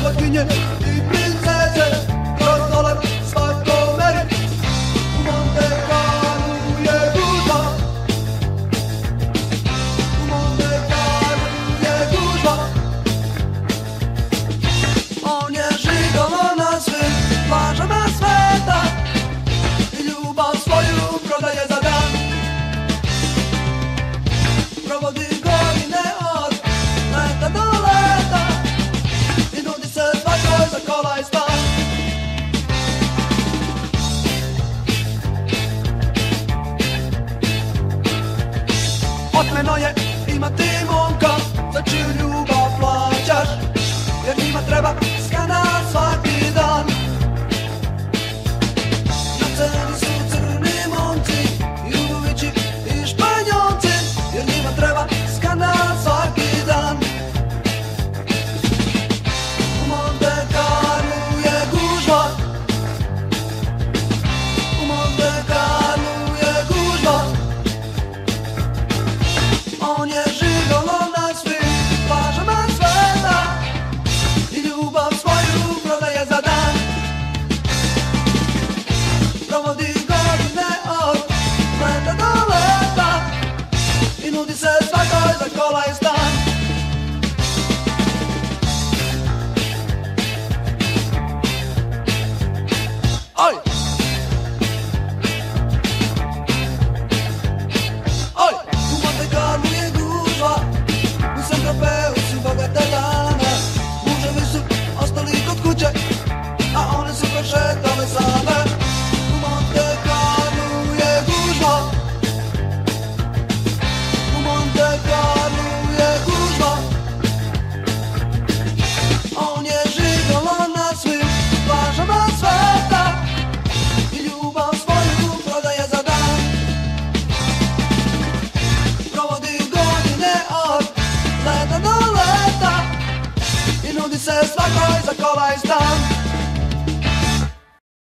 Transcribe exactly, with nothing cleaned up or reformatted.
bogini i princeze kroz svako meri. U Monte Carlu je gužva, u Monte Carlu je gužva. On je žigalo na svim plažama sveta i ljubav svoju prodaje za dan. Provodi godine od leta do leta i nudi se svakoj za kola i stan. Otmeno je imati momka za čiju ljubav plaćaš, jer njima treba skandal svaki dan. Na ceni su crni momci, jugovići i španjolci, jer njima treba skandal svaki dan. U Monte Carlu je gužva, u Monte Carlu je gužva. On je žigalo na svim plažama sveta i ljubav svoju prodaje za dan. Provodi godine od leta do leta i nudi se svakoj za kola i stan. Oj! Oj! U Monte Carlu je gužva, u Saint-Tropez su bogate dame. Muževi su ostali kod kuće, a one su prošetale same. U Monte Carlu je gužva, u Monte Carlu je gužva. On je žigalo na svim plažama sveta i ljubav svoju prodaje za dan. Provodi godine od leta do leta i nudi se svakoj za kola i stan.